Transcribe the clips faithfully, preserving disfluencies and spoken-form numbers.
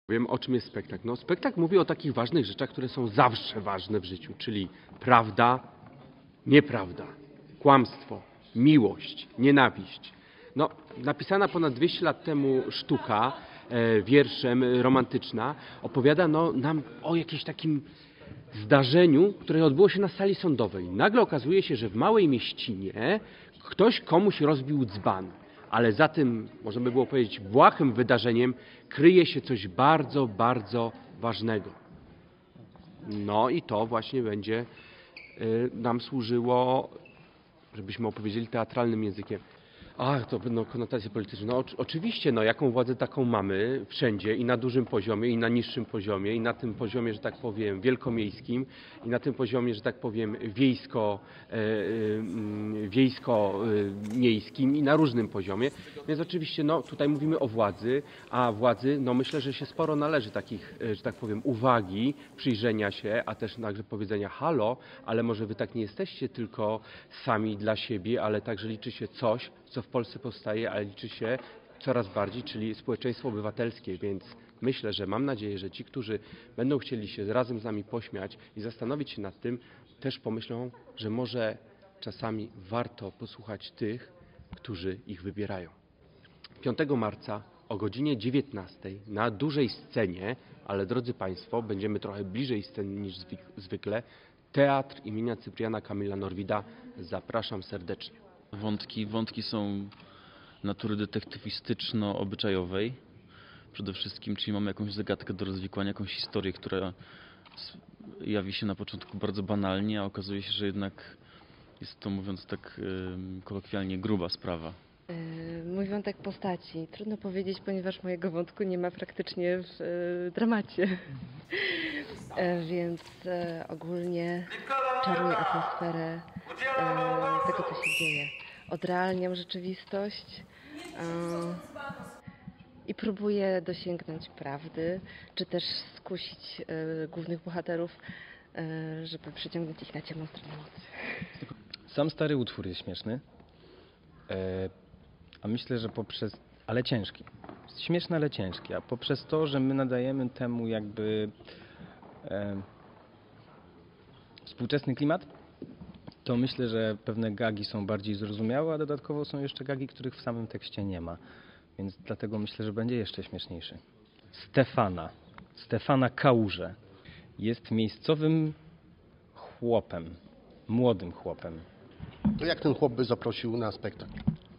Wiem, o czym jest spektakl. No, spektakl mówi o takich ważnych rzeczach, które są zawsze ważne w życiu, czyli prawda, nieprawda, kłamstwo, miłość, nienawiść. No, napisana ponad dwieście lat temu sztuka, e, wierszem romantyczna, opowiada no, nam o jakimś takim zdarzeniu, które odbyło się na sali sądowej. Nagle okazuje się, że w małej mieścinie ktoś komuś rozbił dzban. Ale za tym, można by było powiedzieć, błahym wydarzeniem kryje się coś bardzo, bardzo ważnego. No i to właśnie będzie y, nam służyło, żebyśmy opowiedzieli teatralnym językiem. Ach, to będą konotacje polityczne. No oczywiście, no jaką władzę taką mamy wszędzie i na dużym poziomie, i na niższym poziomie, i na tym poziomie, że tak powiem, wielkomiejskim, i na tym poziomie, że tak powiem, wiejsko, e, e, wiejsko-miejskim, i na różnym poziomie. Więc oczywiście, no tutaj mówimy o władzy, a władzy, no myślę, że się sporo należy takich, że tak powiem, uwagi, przyjrzenia się, a też także powiedzenia halo, ale może wy tak nie jesteście tylko sami dla siebie, ale także liczy się coś, co w Polsce powstaje, ale liczy się coraz bardziej, czyli społeczeństwo obywatelskie, więc myślę, że mam nadzieję, że ci, którzy będą chcieli się razem z nami pośmiać i zastanowić się nad tym, też pomyślą, że może czasami warto posłuchać tych, którzy ich wybierają. piątego marca o godzinie dziewiętnastej na dużej scenie, ale drodzy Państwo, będziemy trochę bliżej sceny niż zwykle, Teatr imienia Cypriana Kamila Norwida. Zapraszam serdecznie. Wątki, wątki są natury detektywistyczno-obyczajowej przede wszystkim, czyli mamy jakąś zagadkę do rozwikłania, jakąś historię, która jawi się na początku bardzo banalnie, a okazuje się, że jednak jest to, mówiąc tak yy, kolokwialnie, gruba sprawa. Mój wątek postaci. Trudno powiedzieć, ponieważ mojego wątku nie ma praktycznie w y, dramacie. e, więc e, ogólnie czaruję atmosferę e, tego, co się dzieje. Odrealniam rzeczywistość e, i próbuję dosięgnąć prawdy, czy też skusić e, głównych bohaterów, e, żeby przyciągnąć ich na ciemną stronę mocy. Sam stary utwór jest śmieszny. E, A myślę, że poprzez... ale ciężki. Śmieszny, ale ciężki. A poprzez to, że my nadajemy temu jakby e, współczesny klimat, to myślę, że pewne gagi są bardziej zrozumiałe, a dodatkowo są jeszcze gagi, których w samym tekście nie ma. Więc dlatego myślę, że będzie jeszcze śmieszniejszy. Stefana. Stefana Kałuże. Jest miejscowym chłopem. Młodym chłopem. To jak ten chłop by zaprosił na spektakl?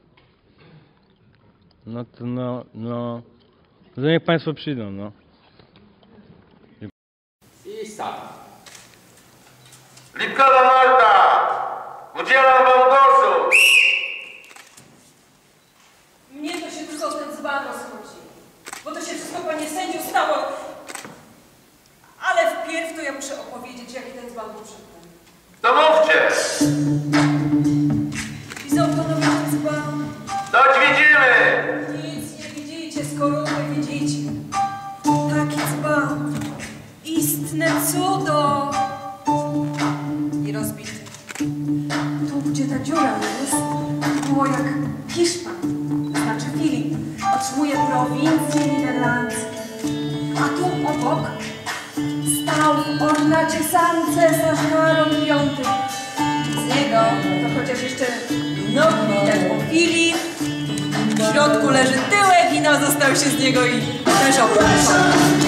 No to no, no, to niech Państwo przyjdą, no. I start. Lipkowa Marta! Udzielam wam głosu! Mnie to się tylko ten dzban rozchodzi, bo to się wszystko, panie sędziu, stało. Ale wpierw to ja muszę opowiedzieć, jaki ten dzban był przedtem. To mówcie! Widzą panowie ten dzban? Choć widzimy! Nic nie widzicie, skoro wy widzicie. Taki dzban. Istne cudo. I rozbity. Tu, gdzie ta dziura jest, było jak Hiszpan, znaczy Filip, otrzymuje prowincję niderlandzkie. A tu obok stał w ornacie sam cesarz Karol Piąty. Z niego to chociaż jeszcze nogi widać, bo Filip w środku leży tyłek i no został się z niego i leżał.